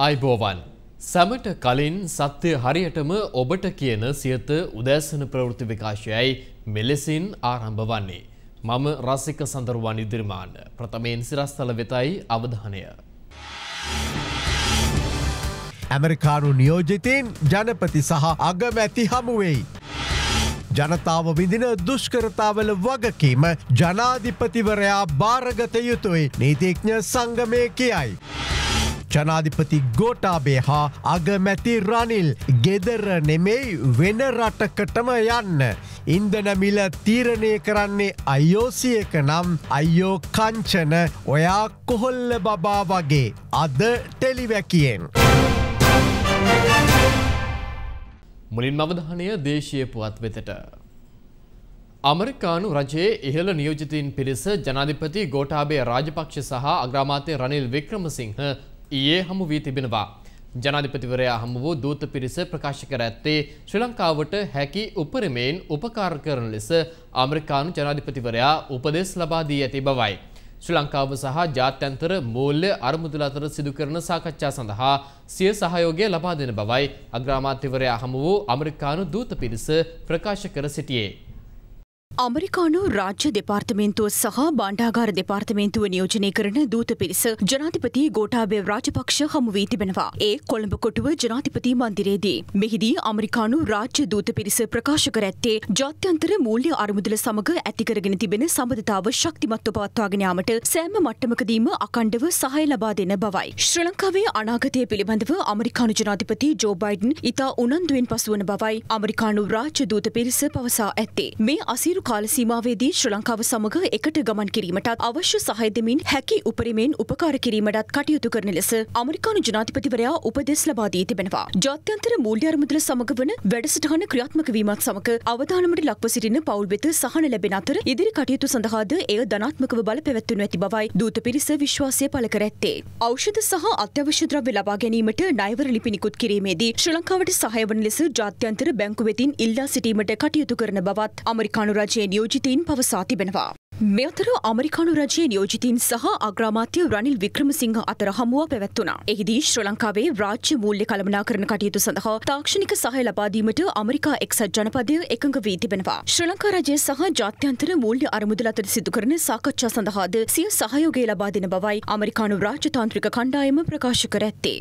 අයිබෝවන් සැමට කලින් සත්‍ය හරියටම ඔබට කියන සියත උදෑසන ප්‍රවෘත්ති විකාශයයි මෙලෙසින් ආරම්භ වන්නේ. මම රසික සඳරුවන් ඉදිරිමාන ප්‍රථමයෙන් සිරස්තල වෙතයි අවධානය. ඇමරිකානු නියෝජිතයින් ජනපති සහ අගමැති හමුවෙයි. ජනතාව විඳින දුෂ්කරතාවල වගකීම ජනාධිපතිවරයා භාරගත යුතුයි නීතිඥ සංගමය කියයි. ජනාධිපති ගෝඨාභය හා අගමැති රනිල් ගෙදර නෙමෙයි වෙන රටකටම යන්න. ඉන්ධන මිල තීරණය කරන්නේ IOC එක නම් අයියෝ කංචන ඔයා කොහොල්ල බබා වගේ අද ටෙලිවැකියෙන්. මුලින්ම අවධානය දේශීය පුවත් වෙතට. අමරිකානු රජයේ ඉහළ නියෝජිතයින් පිරිස ජනාධිපති ගෝඨාභය රාජපක්ෂ සහ අග්‍රාමාත්‍ය රනිල් වික්‍රමසිංහ ඊයේ හමු වී තිබෙනවා. ජනාධිපතිවරයා හමු වූ දූත පිරිස ප්‍රකාශ කර ඇත්තේ ශ්‍රී ලංකාවට හැකි උපරිමයෙන් උපකාර කරන ලෙස අමරිකානු ජනාධිපතිවරයා උපදෙස් ලබා දී ඇති බවයි. ශ්‍රී ලංකාව සහ ජාත්‍යන්තර මූල්‍ය අරමුදල අතර සිදු කරන සාකච්ඡා සඳහා සිය සහයෝගය ලබා දෙන බවයි අග්‍රාමාත්‍යවරයා හමු වූ අමරිකානු දූත පිරිස ප්‍රකාශ කර සිටියේ. අමරිකානු රාජ්‍ය දෙපාර්තමේන්තුව සහ බණ්ඩාගාර දෙපාර්තමේන්තුව නියෝජනය කරන දූත පිරිස ජනාධිපති ගෝඨාභය රාජපක්ෂ හමු වී තිබෙනවා. ඒ කොළඹ කොටුව ජනාධිපති මන්දිරයේදී. මෙහිදී අමරිකානු රාජ්‍ය දූත පිරිස ප්‍රකාශ කර ඇත්තේ ජාත්‍යන්තර මූල්‍ය අරමුදල සමග ඇති කරගෙන තිබෙන සම්බන්ධතාව ශක්තිමත්ව පවත්වාගෙන යාමට සෑම මට්ටමකදීම අඛණ්ඩව සහාය ලබා දෙන බවයි. ශ්‍රී ලංකාවේ අනාගතය පිළිබඳව අමරිකානු ජනාධිපති ජෝ බයිඩන් ඉතා උනන්දුවෙන් පසුවන බවයි අමරිකානු රාජ්‍ය දූත පිරිස පවසා ඇත්තේ. මේ අසීරු කාල සීමාවේදී ශ්‍රී ලංකාව සමග එකට ගමන් කිරීමටත් අවශ්‍ය සහාය දෙමින් හැකි උපරිමයෙන් උපකාර කිරීමටත් කටයුතු කරන ලෙස අමරිකානු ජනාධිපතිවරයා උපදෙස් ලබා දී තිබෙනවා. ජාත්‍යන්තර මූල්‍ය අරමුදල සමග වන වැඩසටහන ක්‍රියාත්මක වීමත් සමග අවදානමට ලක්ව සිටින පවුල් වෙත සහන ලැබෙන අතර ඉදිරි කටයුතු සඳහාද එය ධනාත්මකව බලපැවැත්වනු ඇති බවයි දූත පිරිස විශ්වාසය පළ කර ඇත්තේ. ඖෂධ සහ අත්‍යවශ්‍ය ද්‍රව්‍ය ලබා ගැනීමට ණයවර ලිපි නිකුත් කිරීමේදී ශ්‍රී ලංකාවට සහාය වන ලෙස ජාත්‍යන්තර බැංකු වෙතින් ඉල්ලා සිටීමට කටයුතු කරන බවත් අමරිකානු රජයේ නියෝජිතයින් පවසා තිබෙනවා. මේ අතර අමරිකානු රජයේ නියෝජිතයින් සහ අග්‍රාමාත්‍ය රනිල් වික්‍රමසිංහ අතර හමුවක් පැවැත්වුණා. එහිදී ශ්‍රී ලංකාවේ රාජ්‍ය මූල්‍ය කළමනාකරණ කටයුතු සඳහා තාක්ෂණික සහාය ලබා දීමට අමරිකා එක්සත් ජනපදය එකඟ වී තිබෙනවා. ශ්‍රී ලංකා රජය සහ ජාත්‍යන්තර මූල්‍ය අරමුදල අතර සිදු කරන සාකච්ඡා සඳහාද සිය සහයෝගය ලබා දෙන බවයි අමරිකානු රාජතාන්ත්‍රික කණ්ඩායම ප්‍රකාශ කර ඇත්තේ.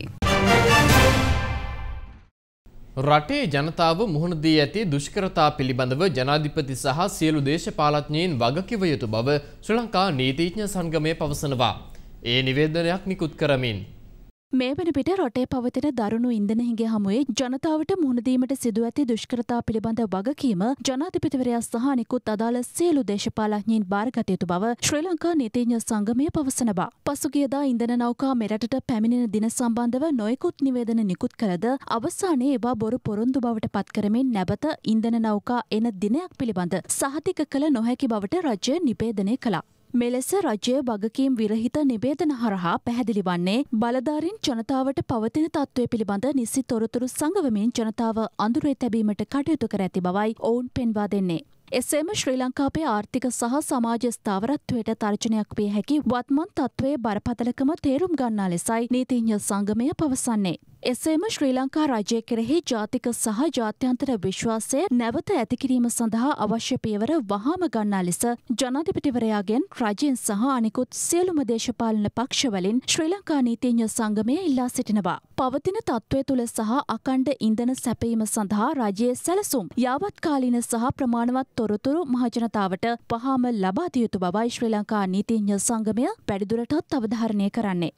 රටේ ජනතාව මුහුණ දී ඇති දුෂ්කරතා පිළිබඳව ජනාධිපති සහ සියලු දේශපාලඥයින් වගකිව යුතු බව ශ්‍රී ලංකා නීතිඥ සංගමය පවසනවා. ඒ නිවේදනයක් නිකුත් කරමින් මේ වන පිට රටේ පවතින දරුණු ඉන්ධන හිඟය හමුවේ ජනතාවට මුහුණ දීමට සිදු ඇති දුෂ්කරතා පිළිබඳ වගකීම ජනාධිපතිවරයා සහ නිකුත් අදාළ සියලු දේශපාලඥයින් බාරගත යුතු බව ශ්‍රී ලංකා නීතිඥ සංගමය පවසනවා. පසුගියදා ඉන්ධන නෞකා මෙරටට පැමිණෙන දින සම්බන්ධව නොයෙකුත් නිවේදන නිකුත් කළද අවසානයේ ඒවා බොරු පොරොන්දු බවට පත් කරමින් නැවත ඉන්ධන නෞකා එන දිනයක් පිළිබඳ සහතික කළ නොහැකි බවට රජය නිවේදනය කළා. මෙලෙස රජයේ වගකීම් විරහිත නිවේදන හරහා පැහැදිලි වන්නේ බලධාරීන් ජනතාවට පවතින තත්ත්වය පිළිබඳ නිසි තොරතුරු සංගවමින් ජනතාව අඳුරේ තැබීමට කටයුතු කර ඇති බවයි ඔවුන් පෙන්වා දෙන්නේ. එසේම ශ්‍රී ලංකාවේ ආර්ථික සහ සමාජ ස්ථාවරත්වයට තර්ජනයක් විය හැකි වත්මන් තත්ත්වයේ බරපතලකම තේරුම් ගන්නා ලෙසයි නීතිඥ සංගමය පවසන්නේ. එසේම ශ්‍රී ලංකා රජය කෙරෙහි ජාතික සහ ජාත්‍යන්තර විශ්වාසය නැවත ඇතිකිරීම සඳහා අවශ්‍ය පියවර වහාම ගන්නා ලෙස ජනාධිපතිවරයාගෙන් රජයෙන් සහ අනිකුත් සියලුම දේශපාලන පක්ෂවලින් ශ්‍රී ලංකා නීතිඥ සංගමය ඉල්ලා සිටිනවා. පවතින තත්ත්වය තුළ සහ අඛණ්ඩ ඉන්ධන සැපයීම සඳහා රජයේ සැලසුම් යාවත්කාලීන සහ ප්‍රමාණවත් තොරතුරු මහජනතාවට වහාම ලබා දිය යුතු බවයි ශ්‍රී ලංකා නීතිඥ සංගමය වැඩිදුරටත් අවධාරණය කරන්නේ.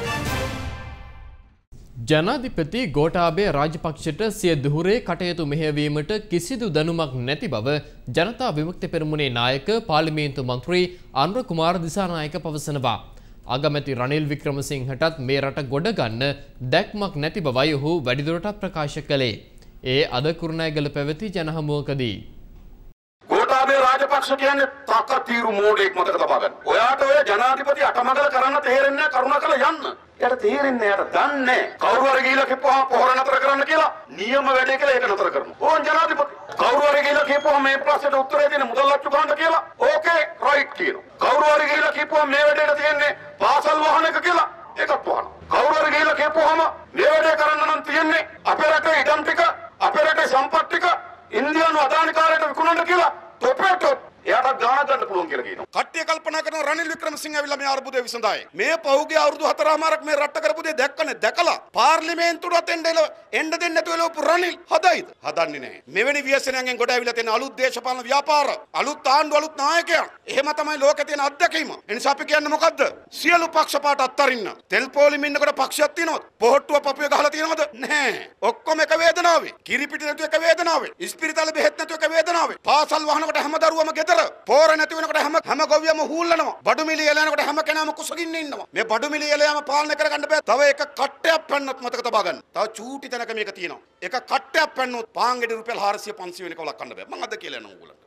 ජනාධිපති ගෝඨාභය රාජපක්ෂට සිය දුහුරේ කටයුතු මෙහෙයවීමට කිසිදු දැනුමක් නැති බව ජනතා විමුක්ති පෙරමුණේ නායක පාර්ලිමේන්තු මන්ත්‍රී අනුර කුමාර දිසානායක පවසනවා. අගමැති රනිල් වික්‍රමසිංහටත් මේ රට ගොඩ ගන්න දැක්මක් නැති බවයි ඔහු වැඩිදුරටත් ප්‍රකාශ කළේ. ඒ අද කුරුණෑගල පැවති ජනහමුවකදී ගෝඨාභය රාජපක්ෂ කියන්නේ තකතිරු මෝඩෙක් මතක තබා ගන්න. ඔයාට ඔය ජනාධිපති අටමඟල කරන්න තේරෙන්නේ නැහැ කරුණාකරලා යන්න. එයාට තේරෙන්නේ නැහැ. එයාට දන්නේ කවුරු හරි ගිහිල්ලා කිව්වහම පොහොර නතර කරන්න කියලා නියම වැඩේ කියලා ඒක නතර කරනවා. ඕන් ජනාධිපති කවුරු හරි ගිහිල්ලා කිව්වහම මේ ප්‍රශ්නෙට උත්තරේ දෙන්න මුදල් ලච්චු ගන්න කියලා ඕකේ රයිට් කියනවා. කවුරු හරි ගිහිල්ලා කිව්වහම මේ වැඩේට තියෙන්නේ පාසල් වාහනයක කියලා ඒකත් වහනවා. කවුරු හරි ගිහිල්ලා කියපුවාම මේ වැඩේ කරන්න නම් තියෙන්නේ අපේ රටේ ඉඩම් ටික අපේ රටේ සම්පත් ටික ඉන්දියානු අදානිකාරයට විකුණන්න කියලා තොපේට එයාට ගාණ ගන්න පුළුවන් කියලා කියනවා. කට්ටිය කල්පනා කරන රනිල් වික්‍රමසිංහ ඇවිල්ලා මේ අර්බුදේ විසඳයි. මේ පහුගිය අවුරුදු 4මාරක් මේ රට කරපු දේ දැක්කනේ දැකලා පාර්ලිමේන්තුවට එන්න දෙන්නේ නැතුව එළවපු රනිල් හදයිද? හදන්නේ නැහැ. මෙවැනි ව්‍යසනයන්ගෙන් ගොඩ ඇවිල්ලා තියෙන අලුත් දේශපාලන ව්‍යාපාර, අලුත් ආණ්ඩු, අලුත් නායකයන්. එහෙම තමයි ලෝකේ තියෙන අත්දැකීම. ඒ නිසා අපි කියන්නේ මොකද්ද? සියලු පක්ෂපාත අත්තරින්න. තෙල් පොලිම ඉන්නකොට පක්ෂයක් තියෙනවද? පොහට්ටුව පපුවේ ගහලා තියෙනවද? නැහැ. ඔක්කොම එක වේදනාවේ. කිරිපිටි නැතුව එක වේදනාවේ. ඉස්පිරිතාලේ බෙහෙත් නැතුව එක වේදනාවේ. පාසල් වහනකොට හැම දරුවම ගෙදර. පෝර නැති වෙනකොට හැම ගොවියම හූල්ලනවා. බඩු මිලි එලනකොට හැම කෙනාම කුසගින්න ඉන්නවා. මේ බඩු මිලි එලයම පාලනය කරගන්න බෑ. තව එක කට්ටයක් පැන්නොත් මතක තබා ගන්න. තව චූටි තැනක මේක තියෙනවා. එක කට්ටයක් පැන්නොත් පාංගෙඩි රුපියල් 400 500 වෙනකව ලක්වන්න බෑ. මම අද කියලා යනවා උගලන්ට.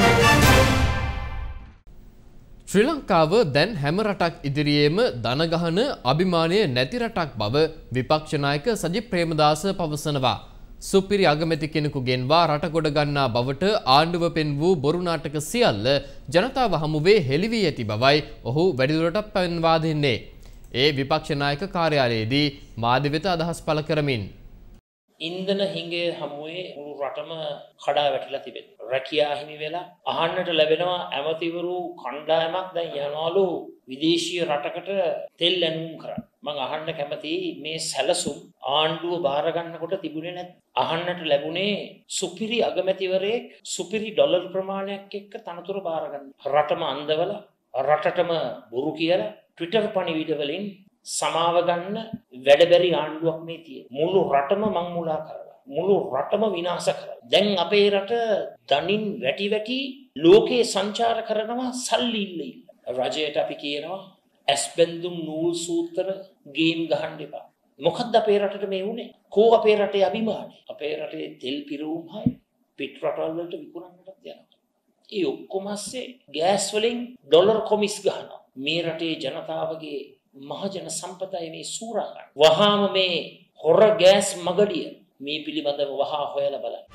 ශ්‍රී ලංකාව දැන් හැම රටක් ඉදිරියේම දන ගහන අභිමානය නැති රටක් බව විපක්ෂ නායක සජිත් ප්‍රේමදාස පවසනවා. සුපිරි අගමැති කෙනෙකු ගෙන්වා රට ගොඩ ගන්නා බවට ආණ්ඩුව පෙන් වූ බොරු නාටක සියල්ල ජනතාව හමුවේ හෙළි වී ඇති බවයි ඔහු වැඩිදුරටත් පෙන්වා දෙන්නේ. ඒ විපක්ෂ නායක කාර්යාලයේදී මාධ්‍ය වෙත අදහස් පළ කරමින් ඉන්ධන හිඟේ හමුවේ මුළු රටම කඩා වැටිලා තිබෙනවා. රැකියා හිමි වෙලා අහන්නට ලැබෙනවා ඇමතිවරු කණ්ඩායමක් දැන් යනවලු විදේශීය රටකට තෙල් ඇනුම් කරන්න. මම අහන්න කැමතියි මේ සැලසුම් ආණ්ඩුව බාර ගන්නකොට තිබුණේ නැත්. අහන්නට ලැබුණේ සුපිරි අගමැතිවරයෙක් සුපිරි ඩොලර් ප්‍රමාණයක් එක්ක තනතුරු බාර ගන්න. රටම අන්දවල රටටම බොරු කියලා ට්විටර් පණිවිඩ වලින් සමාව ගන්න වැඩබැරි ආණ්ඩුවක් මේ තියෙන. මුළු රටම මං මුලා කරලා මුළු රටම විනාශ කරලා. දැන් අපේ රට දනින් වැටි වැටි ලෝකේ සංචාර කරනවා සල්ලි ඉල්ල. රජයට අපි කියනවා ඇස්බැඳුම් නූල් සූත්‍ර ගේම් ගහන්න එපා. මොකද්ද අපේ රටට මේ වුනේ? කෝ අපේ රටේ අභිමානය? අපේ රටේ තෙල් පිරවුම් හයි පිට රටවල් වලට විකුණන්නට යනවා. ඒ ඔක්කොම ඇස්සේ ගෑස් වලින් ඩොලර් කොමිස් ගහනවා. මේ රටේ ජනතාවගේ මහජන සම්පතයි මේ සූරා ගන්න. වහාම මේ හොර ගෑස් මගඩිය මේ පිළිබඳව වහා හොයලා බලන්න.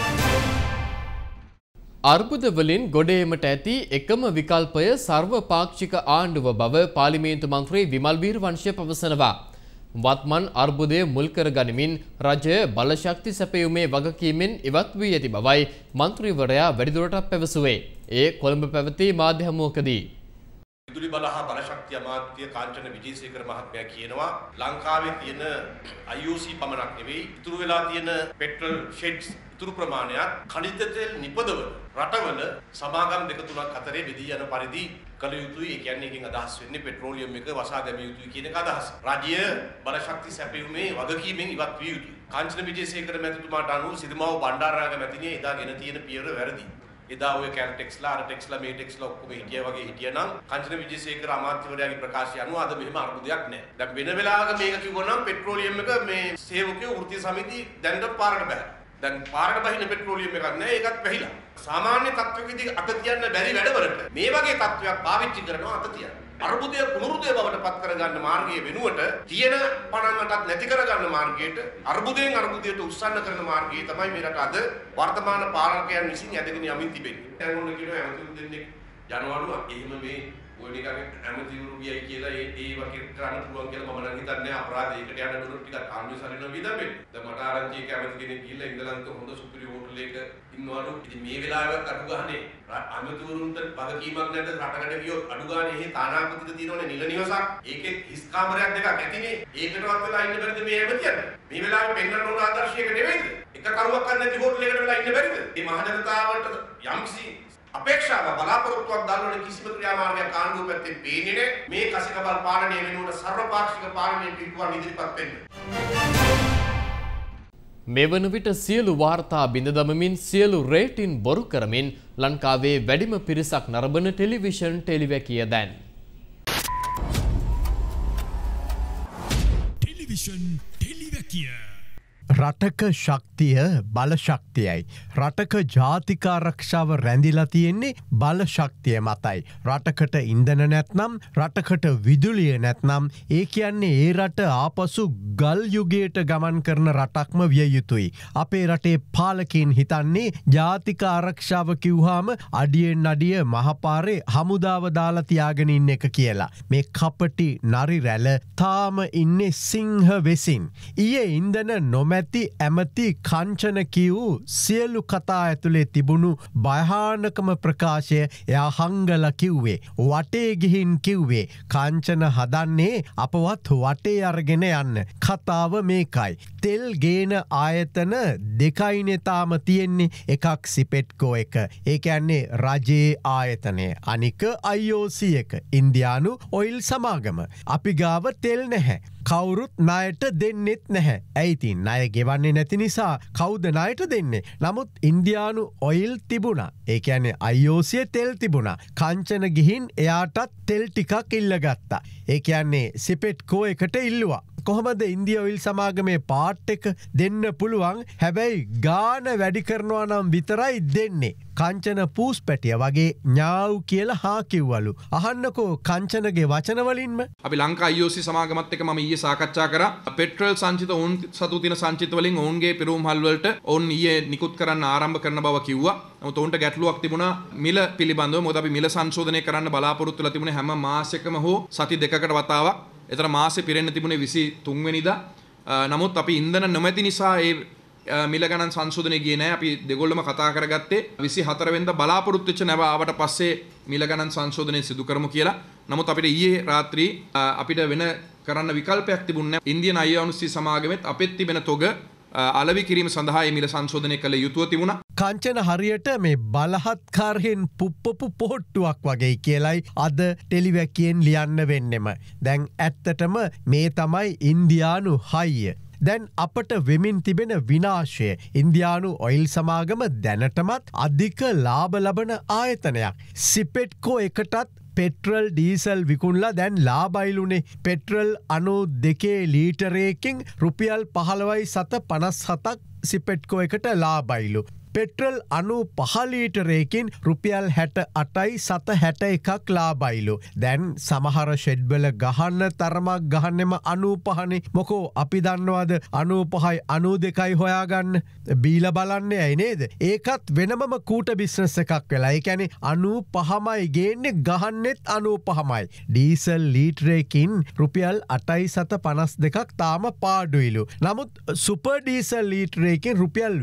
අර්බුද වලින් ගොඩ ඒමට ඇති එකම විකල්පය සර්වපාක්ෂික ආණ්ඩුව බව පාර්ලිමේන්තු මන්ත්‍රී විමල් වීරවංශ පවසනවා. වත්මන් අර්බුදය මුල් කර ගනිමින් රජය බලශක්ති සැපයුමේ වගකීමෙන් ඉවත් වී ඇති බවයි මන්ත්‍රීවරයා වැඩිදුරටත් පැවසුවේ. ඒ කොළඹ පැවති මාධ්‍ය හමුවකදී විදුලි බල හා බලශක්ති අමාත්‍ය කාංචන විජේසේකර මහත්මයා කියනවා ලංකාවේ තියෙන IOC පමණක් නෙවෙයි ඉතුරු වෙලා තියෙන පෙට්‍රල් ෂෙඩ්ස් ඉතුරු ප්‍රමාණයක් khනිජ තෙල් නිපදවන රටවල සමාගම් දෙක තුනක් අතරේ බෙදී යන පරිදි කළ යුතුයි. ඒ කියන්නේ එකකින් අදහස් වෙන්නේ පෙට්‍රෝලියම් එක වසා දැමිය යුතුයි කියන එක අදහස. රජය බලශක්ති සැපයීමේ වගකීමෙන් ඉවත් විය යුතුයි. කාංචන විජේසේකර මැතිතුමාට අනුව සිරිමාව බණ්ඩාරනායක මැතිණිය එදාගෙන තියෙන පියවර වැරදි. එදා ඔය කැල්ටෙක්ස්ලා අර ටෙක්ස්ලා මේ ටෙක්ස්ලා ඔක්කොම හිටියා වගේ හිටියනම් කාංචන විජේසේකර අමාත්‍යවරයාගේ ප්‍රකාශය අනුව අද මෙහෙම අර්බුදයක් නැහැ. දැන් වෙන වෙලාවක මේක කිව්වොනම් පෙට්‍රෝලියම් එක මේ සේවකයෝ වෘත්තීය සමිති දැනට පාරට බෑ. දැන් පාරට බහින පෙට්‍රෝලියම් එකක් නැහැ. ඒකත් වැහිලා. සාමාන්‍ය තත්ත්වයකදී අත තියන්න බැරි වැඩවලට මේ වගේ තත්ත්වයක් පාවිච්චි කරනවා අත තියන්න. අර්බුදය පුනරුදය බවට පත් කරගන්න මාර්ගයේ වෙනුවට තියෙන පණන්නටත් නැති කරගන්න මාර්ගයට අර්බුදයෙන් අර්බුදයට උස්සන්න කරන මාර්ගය තමයි මේ රට අද වර්තමාන පාලකයන් විසින් යදගෙන යමින් තිබෙන්නේ. දැන් ඔන්න කියනවා ඇමතිවරු දෙන්නෙක් යනවලු එහෙම මේ ඔය නිකන් ඇමතිවරු ගියයි කියලා ඒ වගේ කරන්න පුළුවන් කියලා මම නම් හිතන්නේ අපරාධයකට යන දුර ටිකක් කාන්දුවේ සරිනවා විදම්බෙන්නේ. දැන් මට ආරංචි එක ඇමති කෙනෙක් ගිහිල්ලා ඉංගලන්ත හොඳ සුපිරි හෝටල් එක ඉන්නවලු. ඉතින් මේ වෙලාවට අඩු ගහනේ අමතුරුන්ට වගකීමක් නැද්ද රටකට ගියොත් අඩු ගානේ එහි තානාපතිට තියෙනවනේ නිල නිවසක්. ඒකෙත් හිස් කාමරයක් දෙකක් ඇතිනේ. ඒකටවත් වෙලා ඉන්න බැරිද මේ ඇමතියන්ට? මේ වෙලාවේ පෙන්වන්න ඕන ආදර්ශයක නෙවෙයිද? එක කරුවක් ගන්න නැති හෝටල් එකකට වෙලා ඉන්න බැරිද? මේ මහ ජනතාවට යම්කිසි අපේක්ෂාව බලාපොරොත්තුවක් දල්වන කිසිම ක්‍රියාමාර්ගයක් ආණ්ඩුව පැත්තෙන් පේන්නේ නැහැ. මේ කසිකබල් පාලනය වෙනුවට සර්වපාක්ෂික පාලනය පිටුවන් ඉදිරිපත් වෙන්න. මේ වන විට සියලු වාර්තා බිඳ දමමින් සියලු රේටින් බොරු කරමින් ලංකාවේ වැඩිම පිරිසක් නරඹන ටෙලිවිෂන් ටෙලිවැකිය දැන්. ටෙලිවිෂන් ටෙලිවැකිය රටක ශක්තිය බල ශක්තියයි. රටක ජාතිකාරක්ෂාව රැඳිලා තියෙන්නේ බල ශක්තිය මතයි. රටකට ඉන්දන නැත්නම් රටකට විදුලිය නැත්නම් ඒ කියන්නේ ඒ රට ආපසු ගල් යුගයට ගමන් කරන රටක්ම විය යුතුයි. අපේ රටේ පාලකින් හිතන්නේ ජාතික ආරක්ෂාව කිව්හාම අඩියෙන් අඩිය මහපාරේ හමුදාව දාලා තියාගෙන ඉන්න එක කියලා. මේ කපටි නරි රැළ තාම ඉන්නේ සිංහ වෙසින්. ඊයේ ඉන්දන නොමැති ඇමති කංචන කිව් සියලු කතා ඇතුලේ තිබුණු භයානකම ප්‍රකාශය එයා හංගල කිව්වේ. වටේ ගිහින් කිව්වේ කංචන හදන්නේ අපවත් වටේ අරගෙන යන්න. කතාව මේකයි. තෙල් ගේන ආයතන දෙකයිනේ තාම තියෙන්නේ. එකක් සිපෙට්කෝ එක. ඒ කියන්නේ රජයේ ආයතනය. අනික IOC එක. ඉන්දියානු ඔයිල් සමාගම. අපි ගාව තෙල් නැහැ. කවුරුත් ණයට දෙන්නෙත් නැහැ. ඇයිතින් ණය ගෙවන්නේ නැති නිසා කවුද ණයට දෙන්නේ? නමුත් ඉන්දියානු ඔයිල් තිබුණා. ඒ කියන්නේ IOC තෙල් තිබුණා. කංචන ගිහින් එයාටත් තෙල් ටිකක් ඉල්ලගත්තා. ඒ කියන්නේ සිපෙට්කෝ එකට ඉල්ලුවා. කොහොමද ඉන්දියා ඔයිල් සමාගමේ පාට් එක දෙන්න පුළුවන්? හැබැයි ගාන වැඩි කරනවා නම් විතරයි දෙන්නේ. කංචන පූස් පැටිය වගේ ඥාව් කියලා හා කිව්වලු. අහන්නකෝ කංචනගේ වචන වලින්ම. අපි ලංකා IOC සමාගමත් එක්ක මම ඊයේ සාකච්ඡා කරා. පෙට්‍රල් සංචිත ඔවුන් සතු තියෙන සංචිත වලින් ඔවුන්ගේ පිරුම්හල් වලට ඔවුන් ඊයේ නිකුත් කරන්න ආරම්භ කරන බව කිව්වා. නමුත් ඔවුන්ට ගැටලුවක් තිබුණා මිල පිළිබඳව. මොකද අපි මිල සංශෝධනය කරන්න බලාපොරොත්තු වෙලා තිබුණේ හැම මාසයකම හෝ සති දෙකකට වතාවක්. එතන මාසෙ පිරෙන්න තිබුණේ 23 වෙනිදා. නමුත් අපි ඉන්ධන නොමැති නිසා ඒ මිල ගණන් සංශෝධනය ගියේ නැහැ. අපි දෙගොල්ලම කතා කරගත්තේ 24 වෙනිදා බලාපොරොත්තු වෙච්ච නැව ආවට පස්සේ මිල ගණන් සංශෝධනය සිදු කරමු කියලා. නමුත් අපිට ඊයේ රාත්‍රී අපිට වෙන කරන්න විකල්පයක් තිබුණේ නැහැ. ඉන්දියන් IOC සමාගමෙත් අපෙත් තිබෙන තොග අලෙවි කිරීම සඳහා මේ මිල සංශෝධනය කළ යුතුව තිබුණා. කංචන හරියට මේ බලහත්කාරයෙන් පුප්පපු පොහොට්ටුවක් වගේ කියලයි අද ටෙලිවැකියෙන් ලියන්න වෙන්නෙම. දැන් ඇත්තටම මේ තමයි ඉන්දියානු හයිය. දැන් අපට වෙමින් තිබෙන විනාශය. ඉන්දියානු ඔයිල් සමාගම දැනටමත් අධික ලාභ ලබන ආයතනයක්. සිපෙට්කෝ එකටත් පෙට්‍රල් ඩීසල් විකුණලා දැන් ලාබයිලුනේ. පෙට්‍රල් 92 ලීටරයකින් රුපියල් 15.57ක් සිපෙට්කෝ එකට ලාබයිලු. පෙට්‍රල් 95 ලීටරයකින් රුපියල් 68.61ක් ලාබයිලු. දැන් සමහර ෂෙඩ්වල ගහන්න තරමක් ගහන්නෙම 95නේ. මොකෝ අපි දන්නවද 95යි 92යි හොයාගන්න බීලා බලන්නේ ඇයි නේද? ඒකත් වෙනමම කූට බිස්නස් එකක් වෙලා. ඒ කියන්නේ 95මයි ගේන්නේ ගහන්නෙත් 95මයි. ඩීසල් ලීටරයකින් රුපියල් 8.52ක් තාම පාඩුයිලු. නමුත් සුපර් ඩීසල් ලීටරයකින් රුපියල්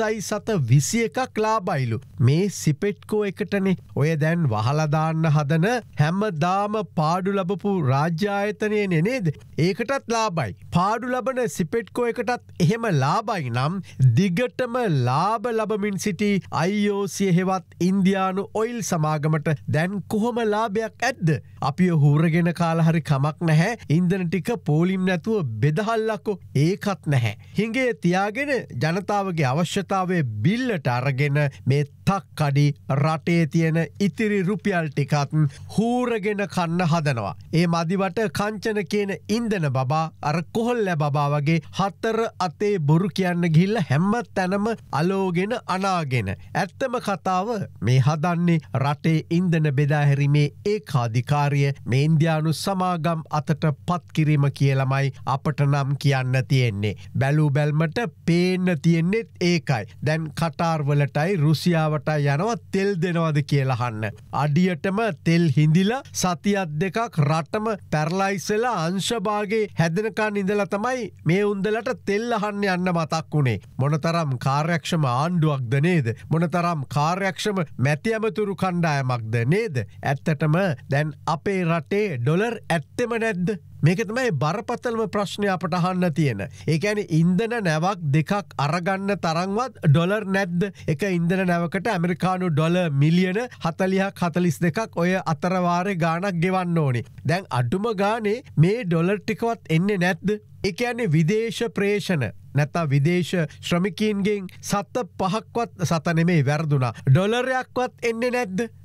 20.21ක් ලාබයිලු. මේ සිපෙට්කෝ එකටනේ ඔය දැන් වහලදාන්න හදන හැමදාම පාඩු ලබපු රාජ්‍ය ආයතනයනේ නේද? ඒකටත් ලාබයි. පාඩු ලබන සිපෙට්කෝ එකටත් එහෙම ලාබයි නම් දිගටම ලාභ ලබමින් සිටි IOC හෙවත් ඉන්දියානු ඔයිල් සමාගමට දැන් කොහොම ලාභයක් ඇද්ද? අපිය හූරගෙන කාලා හරි කමක් නැහැ. ඉන්ධන ටික පෝලිම් නැතුව බෙදහල්ලකෝ. ඒකත් නැහැ. හිඟේ තියාගෙන ජනතාවගේ අවශ්‍යතාවය බිල්ලට අරගෙන මේ තක්කඩි රටේ තියෙන ඉතිරි රුපියල් ටිකත් හූරගෙන කන්න හදනවා. ඒ මදිවට කංචන කියන ඉන්දන බබා අර කොහොල්ල බබා වගේ හතර අතේ බොරු කියන්න ගිහිල්ලා හැම තැනම අලෝගෙන අනාගෙන. ඇත්තම කතාව මේ හදන්නේ රටේ ඉන්දන බෙදා හැරීමේ ඒකාධිකාරිය මේ ඉන්දියානු සමාගම් අතට පත් කිරීම කියලමයි අපට නම් කියන්න තියෙන්නේ. බැලූ බැල්මට පේන්න තියෙන්නේත් ඒකයි. දැන් කටාර්වලටයි රුසියාවටයි යනවා තෙල් දෙනවද කියලා අහන්න. අඩියටම තෙල් හිඳිලා සතියක් දෙකක් රටම පැරලයිස්ලා අංශභාගේ හැදෙනකන් ඉඳලා තමයි මේ උන්දලට තෙල් අහන්න යන්න මතක් වුණේ. මොනතරම් කාර්යක්ෂම ආණ්ඩුවක්ද නේද? මොනතරම් කාර්යක්ෂම මැති ඇමතුරු කණ්ඩායමක්ද නේද? ඇත්තටම දැන් අපේ රටේ ඩොලර් ඇත්තෙම නැද්ද? මේක තමයි බරපතලම ප්‍රශ්නය අපට අහන්න තියෙන. ඒ කියන්නේ ඉන්ධන නැවක් දෙකක් අරගන්න තරම්වත් ඩොලර් නැද්ද? එක ඉන්ධන නැවකට ඇමරිකානු ඩොලර් මිලියන 40ක් 42ක් ඔය අතරවාරේ ගාණක් ගෙවන්න ඕනේ. දැන් අඩුම ගානේ මේ ඩොලර් ටිකවත් එන්නේ නැද්ද? ඒ කියන්නේ විදේශ ප්‍රේෂණ නැත්නම් විදේශ ශ්‍රමිකයින්ගෙන් 7 5ක්වත් 7 නෙමෙයි වැරදුනා. ඩොලරයක්වත් එන්නේ නැද්ද?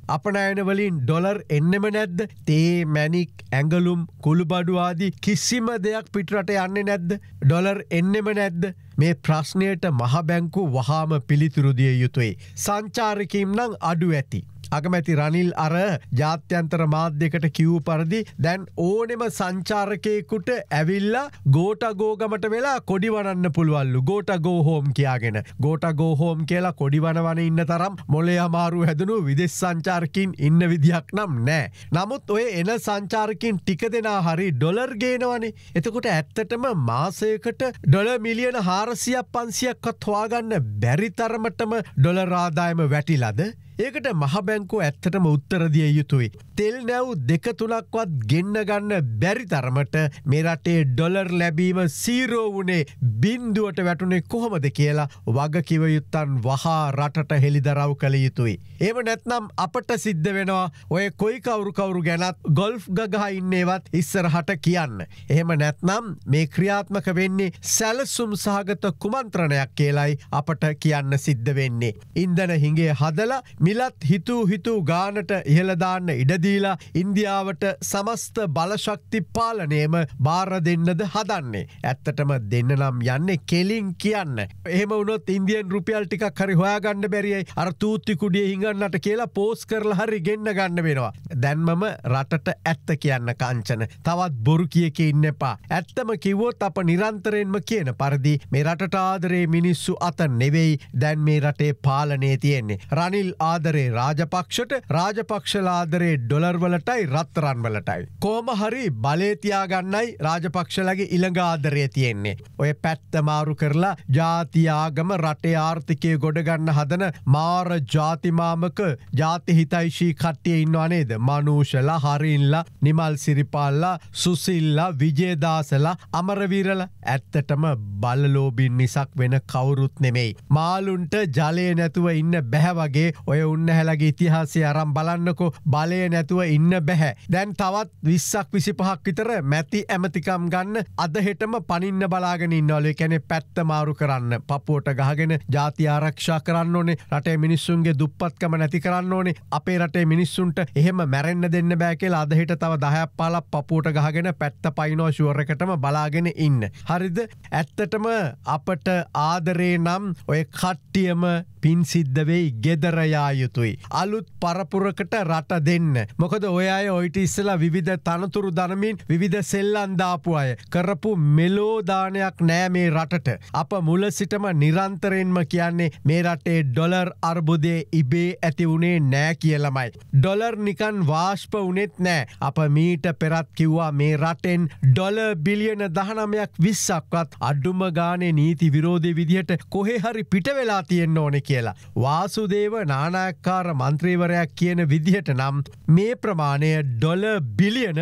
අපනයනවලින් ඩොලර් එන්නෙම නැද්ද? තේ මැනික් ඇඟලුම් කුළුබඩු ආදී කිසිම දෙයක් පිටරට යන්නේ නැද්ද? ඩොලර් එන්නෙම නැද්ද? මේ ප්‍රශ්නයට මහ බැංකු වහාම පිළිතුරු දිය යුතුයි. සංචාරකීම් නම් අඩු ඇති. අගමැති රනිල් අර ජාත්‍යන්තර මාධ්‍යකට කිව් පරිදි දැන් ඕනෙම සංචාරකයෙකුට ඇවිල්ලා ගෝටගෝගමට වෙලා කොඩිවනන්න පුළුවල්ලු. ගෝටගෝ හෝම් කියාගෙන. ගෝටගෝ හෝම් කියලා කොඩිවනවන ඉන්න තරම් මොලේ අමාරු හැදනු විදෙස් සංචාරකින් ඉන්න විදිහක් නම් නෑ. නමුත් ඔය එන සංචාරකින් ටික දෙනා හරි ඩොලර් ගේනවනේ. එතකොට ඇත්තටම මාසයකට ඩොලර් මිලියන 400-500ක්වත් හොයාගන්න බැරි තරමටම ඩොලර් ආදායම වැටිලාද? ඒකට මහ බැංකුව ඇත්තටම උත්තර දිය යුතුයි. තෙල් නැව් 2-3ක්වත් ගෙන්න ගන්න බැරි තරමට මේ රටේ ඩොලර් ලැබීම සීරෝ වුණේ බින්දුවට වැටුනේ කොහොමද කියලා වගකිව යුත්තන් වහා රටට හෙළිදරව් කළ යුතුයි. එහෙම නැත්නම් අපට සිද්ධ වෙනවා ඔය කොයි කවුරු ගැනත් ගොල්ෆ් ගගහ ඉන්නේවත් ඉස්සරහට කියන්න. එහෙම නැත්නම් මේ ක්‍රියාත්මක වෙන්නේ සැලසුම් සහගත කුමන්ත්‍රණයක් කියලායි අපට කියන්න සිද්ධ වෙන්නේ. ඉන්ධන හිඟේ හදලා මිලත් හිතූ ගානට ඉහළදාන්න ඉඩදීලා ඉන්දියාවට සමස්ත බලශක්ති පාලනයම බාර දෙන්නද හදන්නේ. ඇත්තටම දෙන්න නම් යන්නේ කෙලින් කියන්න. එහෙම වුණොත් ඉන්දියන් රුපියල් ටිකක් හරි හොයාගන්න බැරියයි අර තූත්ති කුඩිය හිඟන්නට කියලා පෝස්ට් කරලා හරි ගෙන්න ගන්න වෙනවා. දැන්මම රටට ඇත්ත කියන්න කාංචන. තවත් බොරු කියකේ ඉන්න එපා. ඇත්තම කිව්වොත් අප නිරන්තරයෙන්ම කියන පරිදි මේ රටට ආදරේ මිනිස්සු අත නෙවෙයි දැන් මේ රටේ පාලනයේ තියෙන්නේ. රනිල් ආදරේ රාජපක්ෂට රාජපක්ෂලා ආදරේ ඩොලර් වලටයි රත්තරන් වලටයි. කොහොම හරි බලය තියාගන්නයි රාජපක්ෂලගේ ඊළඟ ආදරය තියෙන්නේ. ඔය පැත්ත මාරු කරලා ජාති ආගම රටේ ආර්ථිකය ගොඩ ගන්න හදන මාර ජාතිමාමක ජාති හිතයිෂී කට්ටිය ඉන්නවා නේද? මනූෂලා, හරින්ලා, නිමල් සිරිපාල්ලා, සුසිල්ලා, විජේදාසලා, අමරවීරලා ඇත්තටම බලලෝබින් මිසක් වෙන කවුරුත් නෙමෙයි. මාළුන්ට ජලය නැතුව ඉන්න බැහැ වගේ ඔය උන්නහැලගේ ඉතිහාසය අරන් බලන්නකෝ බලය නැතුව ඉන්න බැහැ. දැන් තවත් 20-25ක් විතර මැති ඇමතිකම් ගන්න අද හෙටම පනින්න බලාගෙන ඉන්නවලු. ඒ කියන්නේ පැත්ත මාරු කරන්න, පපුවට ගහගෙන ජාතිය ආරක්ෂා කරන්න ඕනේ, රටේ මිනිස්සුන්ගේ දුප්පත්කම නැති කරන්න ඕනේ. අපේ රටේ මිනිස්සුන්ට එහෙම මැරෙන්න දෙන්න බෑ කියලා අද හෙට තව 10ක් 15ක් පපුවට ගහගෙන පැත්ත පයින්නවා ෂුවර් එකටම බලාගෙන ඉන්න. හරිද? ඇත්තටම අපට ආදරේ නම් ඔය කට්ටියම පින් සිද්ධ වෙයි ගෙදර යා යුතුයි. අලුත් පරපුරකට රට දෙන්න. මොකද ඔය අය ඔයිට ඉස්සලා විවිධ තනතුරු දනමින් විවිධ සෙල්ලම් දාපු අය. කරපු මෙලෝ දානයක් නෑ මේ රටට. අප මුල සිටම නිරන්තරයෙන්ම කියන්නේ මේ රටේ ඩොලර් අර්බුදය ඉබේ ඇති වුණේ නෑ කියලාමයි. ඩොලර් නිකන් වාෂ්ප වුණෙත් නෑ. අප මීට පෙරත් කිව්වා මේ රටෙන් ඩොලර් බිලියන 19ක් 20ක්වත් අඩුම ගානේ නීති විරෝධී විදිහට කොහේ හරි පිට වෙලා තියෙන්න ඕනේ කියලා. වාසුදේව නානායක්කාර මන්ත්‍රීවරයක් කියන විදිහට නම් මේ ප්‍රමාණය ඩොලර් බිලියන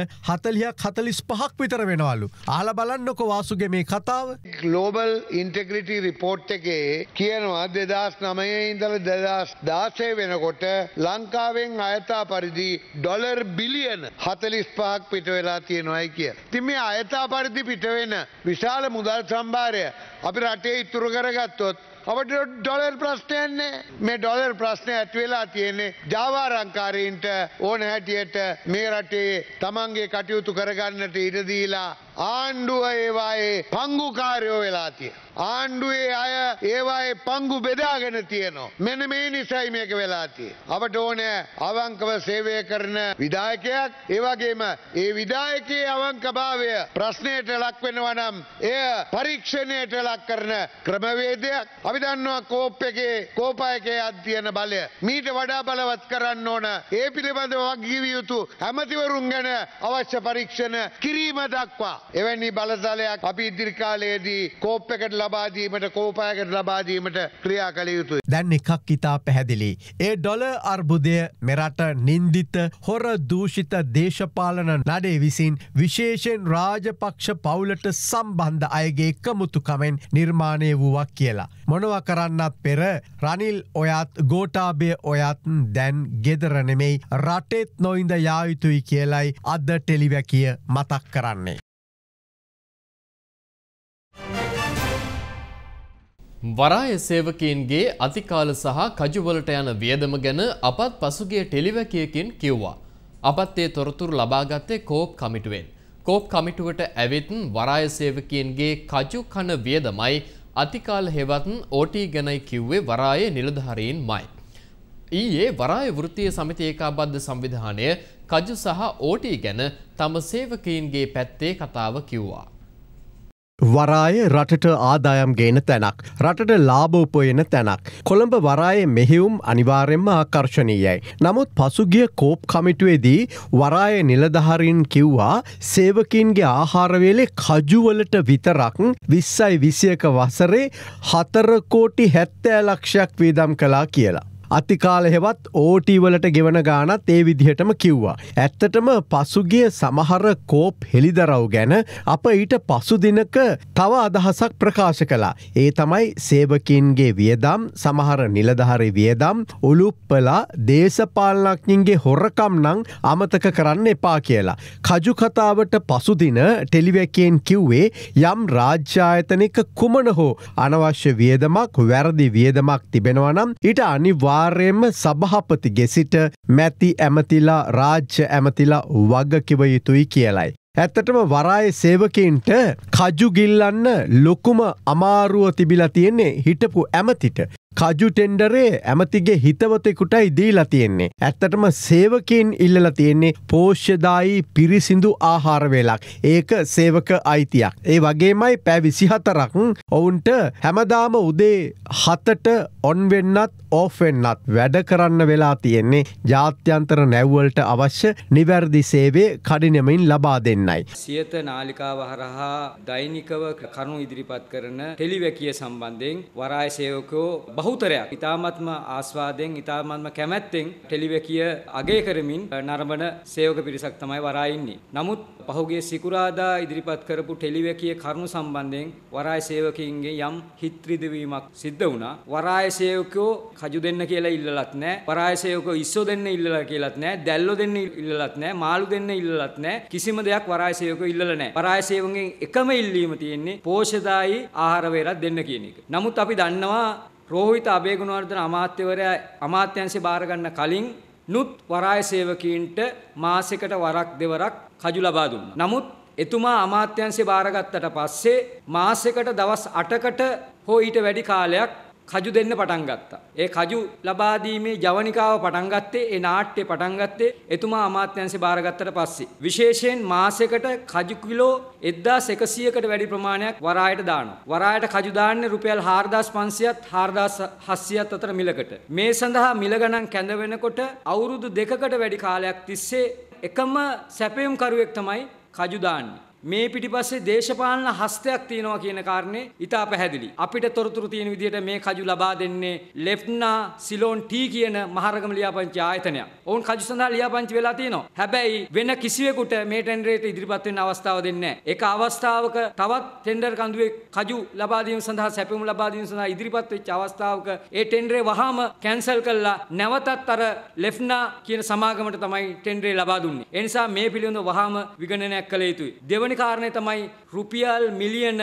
40-45ක් විතර වෙනවලු. අහලා බලන්නකො වාසුගේ මේ කතාව. ග්ලෝබල් ඉන්ටෙග්‍රිටි රිපෝට් එකේ කියනවා 2009 ඉඳලා 2016 වෙනකොට ලංකාවෙන් අයථා පරිදි ඩොලර් බිලියන 45ක් පිට වෙලා තියෙනවායි කිය. ඉතින් මේ අයථා පරිදි පිට වෙන විශාල මුදල් සම්භාරය අපි රටේ ඉතුරු කරගත්තොත් අපට ඩොලර් ප්‍රශ්නයක් නැහැ. මේ ඩොලර් ප්‍රශ්නය ඇති වෙලා තියෙන්නේ ජාවාරම්කාරීන්ට ඕන හැටියට මේ රටේ තමන්ගේ කටයුතු කරගන්නට ඉඩ දීලා ආණ්ඩුව ඒවායේ පංගුකාරයෝ වෙලා තියෙනවා. ආණ්ඩුවේ අය ඒවායේ පංගු බෙදාගෙන තියෙනවා. මෙන්න මේ නිසයි මේක වෙලා තියෙන්නේ. අපට ඕනේ අවංකව සේවය කරන විධායකයෙක්. ඒ වගේම ඒ විධායකයේ අවංකභාවය ප්‍රශ්නයට ලක් වෙනවා නම් එය පරීක්ෂණයට ලක් කරන ක්‍රමවේදයක්. අපි දන්නවා කෝප් එකේ කෝපයකේ අධ්‍යයන බලය මීට වඩා බලවත් කරන්න ඕන. ඒ පිළිබඳව වගකීවිය යුතු ඇමතිවරුන් ගැන අවශ්‍ය පරීක්ෂණ කිරීම දක්වා එවැනි බලතලයක් අපි ඉදිරි කාලයේදී කෝප් එකට ලබා දීමට කෝපයකට ලබා දීමට ක්‍රියා කළ යුතුයි. දැන් එකක් ඉතා පැහැදිලි. ඒ ඩොලර් අර්බුදය මෙරට නින්දිත හොර දූෂිත දේශපාලන නඩේ විසින් විශේෂයෙන් රාජපක්ෂ පවුලට සම්බන්ධ අයගේ එකමුතුකමෙන් නිර්මාණය වූවක් කියලා. මොනවා කරන්නත් පෙර රනිල් ඔයත් ගෝඨාභය ඔයත් දැන් ගෙදර නෙමෙයි රටෙත් නොඉඳ යා යුතුයි කියලයි අද ටෙලිවැකිය මතක් කරන්නේ. වරාය සේවකයන්ගේ අතිකාල සහ කජුවලට යන වියදම ගැන අපත් පසුගිය ටෙලිවැකියකින් කිව්වා. අපත් ඒ තොරතුරු ලබාගත්තේ කෝප් කමිටුවෙන්. කෝප් කමිටුවට ඇවිත් වරාය සේවකයන්ගේ කජු කන වියදමයි අතිකාල හෙවත් ඕටී ගැනයි කිව්වේ වරාය නිලධාරීන්මයි. ඊයේ වරාය වෘත්තීය සමිති ඒකාබද්ධ සංවිධානය කජු සහ ඕටී ගැන තම සේවකයන්ගේ පැත්තේ කතාව කිව්වා. වරාය රටට ආදායම් ගේන තැනක්. රටට ලාභ උපයන තැනක්. කොළඹ වරායේ මෙහෙයුම් අනිවාර්යෙන්ම ආකර්ශනීයයි. නමුත් පසුගිය කෝප් කමිටුවේදී වරාය නිලධාරීන් කිව්වා සේවකීන්ගේ ආහාර වේලේ කජුවලට විතරක් 2021 වසරේ 4 කෝටි 70 ලක්ෂයක් වියදම් කළා කියලා. අතිකාල හෙවත් ඕටී වලට ගෙවන ගානත් ඒ විදිහටම කිව්වා. ඇත්තටම පසුගිය සමහර කෝප් හෙළිදරව් ගැන අප ඊට පසු දිනක තව අදහසක් ප්‍රකාශ කළා. ඒ තමයි සේවකීන්ගේ වියදම්, සමහර නිලධාරී වියදම්, උලුප්පලා දේශපාලනඥයින්ගේ හොරකම් නම් අමතක කරන්න එපා කියලා. කජු කතාවට පසු දින ටෙලිවැකියෙන් කිව්වේ යම් රාජ්‍ය ආයතනික කුමන හෝ අනවශ්‍ය වියදමක්, වැරදි වියදමක් තිබෙනවා නම් ඊට අනිවාර්යයෙන්ම සභාපතිගේ සිට මැති ඇමතිලා, රාජ්‍ය ඇමතිලා වගකිව යුතුයි කියලයි. ඇත්තටම වරාය සේවකීන්ට කජු ගිල්ලන්න ලොකුම අමාරුව තිබිලා තියෙන්නේ හිටපු ඇමතිට. කජු ටෙන්ඩරේ ඇමතිගේ හිතවතෙකුටයි දීලා තියෙන්නේ. ඇත්තටම සේවකීන් ඉල්ලලා තියෙන්නේ පෝෂ්‍යදායී පිරිසිදු ආහාර වේලක්. ඒක සේවක අයිතියක්. ඒ වගේමයි පැය 24ක් ඔවුන්ට හැමදාම උදේ 7ට ඔන් වෙන්නත් ඕෆ් වෙන්නත් වැඩ කරන්න වෙලා තියෙන්නේ ජාත්‍යන්තර නැව්වලට අවශ්‍ය නිවැරදි සේවය කඩිනමින් ලබා දෙන්නයි. සියත නාලිකාව හරහා දෛනිකව කරුණු ඉදිරිපත් කරන ටෙලිවැකිය සම්බන්ධයෙන් වරාය සේවකයෝ බහුතරයක් ඉතාමත්ම ආස්වාදයෙන් ඉතාමත්ම කැමැත්තෙන් ටෙලිවැකිය අගය කරමින් නරඹන සේවක පිරිසක් තමයි වරාය ඉන්නේ. නමුත් පහුගිය සිකුරාදා ඉදිරිපත් කරපු ටෙලිවැකිය කරුණු සම්බන්ධයෙන් වරාය සේවකයින්ගේ යම් හිත් රිදවීමක් සිද්ධ වුණා. වරාය සේවකයෝ කජු දෙන්න කියලා ඉල්ලලත් නැහැ. වරාය සේවකයෝ ඉස්සෝ දෙන්න ඉල්ලලා කියලාත් නැහැ. දැල්ලෝ දෙන්න ඉල්ලලත් නැහැ. මාළු දෙන්න ඉල්ලලත් නැහැ. කිසිම දෙයක් වරාය සේවකයෝ ඉල්ලලා නැහැ. වරාය සේවකයන්ගෙන් එකම ඉල්ලීම තියෙන්නේ පෝෂ්‍යදායී ආහාර වේලක් දෙන්න කියන එක. නමුත් අපි දන්නවා රෝහිත අබේගුණවර්ධන අමාත්‍යවරයා අමාත්‍යංශේ බාර ගන්න කලින් නුත් වරාය සේවකීන්ට මාසෙකට වරක් දෙවරක් කජු ලබා දුන්නා. නමුත් එතුමා අමාත්‍යංශේ බාරගත්තට පස්සේ මාසෙකට දවස් 8කට හෝ ඊට වැඩි කාලයක් කජු දෙන්න පටන් ගත්තා. ඒ කජු ලබා දීමේ ජවනිකාව පටන් ගත්තේ, ඒ නාට්‍ය පටන් ගත්තේ එතුමා අමාත්‍යංශේ බාරගත්තට පස්සේ. විශේෂයෙන් මාසෙකට කජු කිලෝ 1100කට වැඩි ප්‍රමාණයක් වරායට දානවා. වරායට කජු දාන්නේ රුපියල් 4500ත් 4700ත් අතර මිලකට. මේ සඳහා මිල ගණන් කැඳ වෙනකොට අවුරුදු 2කට වැඩි කාලයක් තිස්සේ එකම සැපයුම් කරුවෙක් තමයි කජු දාන්නේ. මේ පිටිපස්සේ දේශපාලන හස්තයක් තියෙනවා කියන කාරණේ ඉතා පැහැදිලි. අපිට තොරතුරු තියෙන විදිහට මේ කජු ලබා දෙන්නේ ලෙෆ්නා සිලෝන් ටී කියන මහරගම ලියාපදිංචි ආයතනයක්. ඔවුන් කජු සඳහා ලියාපදිංචි වෙලා තියෙනවා. හැබැයි වෙන කිසිවෙකුට මේ ටෙන්ඩරේට ඉදිරිපත් වෙන්න අවස්ථාව දෙන්නේ නැහැ. ඒක අවස්ථාවක තවත් ටෙන්ඩර් කඳුවේ කජු ලබා දීම සඳහා සැපයුම් ලබා දීම සඳහා ඉදිරිපත් වෙච්ච අවස්ථාවක ඒ ටෙන්ඩරේ වහාම කැන්සල් කළා නැවතත් අර ලෙෆ්නා කියන සමාගමට තමයි ටෙන්ඩරේ ලබා දුන්නේ. ඒ නිසා මේ පිළිබඳව වහාම විගණනයක් කළ යුතුයි. දෙවන කාරණේ තමයි රුපියල් මිලියන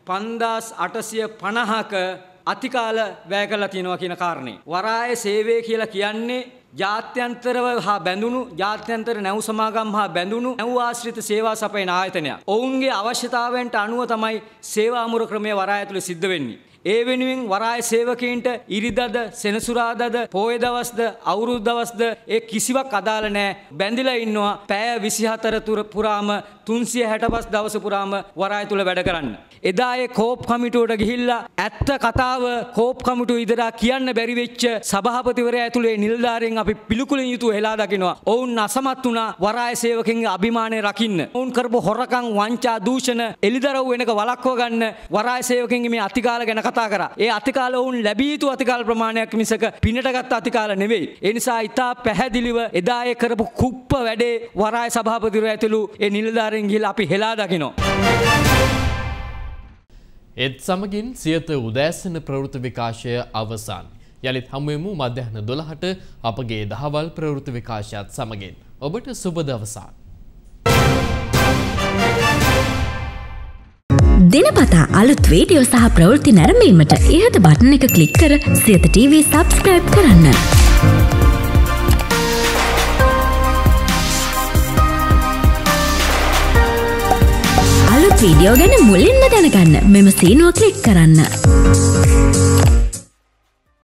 5850ක අතිකාල වැය කරලා තියෙනවා කියන කාරණේ. වරාය සේවය කියලා කියන්නේ ජාත්‍යන්තරව හා බැඳුණු ජාත්‍යන්තර නැව් සමාගම් හා බැඳුණු නැව් ආශ්‍රිත සේවා සපයන ආයතනයක්. ඔවුන්ගේ අවශ්‍යතාවයන්ට අනුව තමයි සේවා අමුර ක්‍රමය වරාය තුළ සිද්ධ වෙන්නේ. ඒ වෙනුවෙන් වරාය සේවකීන්ට ඉරිදද, සෙනසුරාදාද, පොය දවස්ද, අවුරුදු දවස්ද ඒ කිසිවක් අදාළ නැහැ. බැඳිලා ඉන්නවා පැය 24 පුරාම 365 දවස පුරාම වරාය තුල වැඩ කරන්න. එදා ඒ කෝප් කමිටුවට ගිහිල්ලා ඇත්ත කතාව කෝප් කමිටුව ඉදරා කියන්න බැරි වෙච්ච සභාපතිවරයා ඇතුලේ නිලධාරීන් අපි පිළිකුලින් යුතුව හෙලා දකිනවා. ඔවුන් අසමත් වුණා වරාය සේවකයන්ගේ අභිමානය රකින්න. ඔවුන් කරපු හොරකම්, වංචා, දූෂණ එලිදරව් වෙනක වළක්ව ගන්න වරාය සේවකයන්ගේ මේ අතිකාල ගැන කතා කරා. ඒ අතිකාල ඔවුන් ලැබිය යුතු අතිකාල ප්‍රමාණයක් මිසක පිනට ගත්ත අතිකාල නෙවෙයි. ඒ නිසා ඉතා පැහැදිලිව එදා ඒ කරපු කුප්ප වැඩේ වරාය සභාපතිවරයා ඇතුළු ඒ නිලධාරීන් ගිහිල්ලා අපි හෙලා දකිනවා. ඒත් සමගින් සියත උදෑසන ප්‍රවෘත්ති විකාශය අවසන්. යළිත් හමුවෙමු මධ්‍යහන 12ට අපගේ දහවල් ප්‍රවෘත්ති විකාශයත් සමගින්. ඔබට සුබ දවසක්. දිනපතා අලුත් වීඩියෝ සහ ප්‍රවෘත්ති නැරඹීමට ඉහත බටන් එක ක්ලික් කර සියත TV සබ්ස්ක්‍රයිබ් කරන්න. අලුත් වීඩියෝ ගැන මුලින්ම දැනගන්න මෙම සීනුව ක්ලික් කරන්න.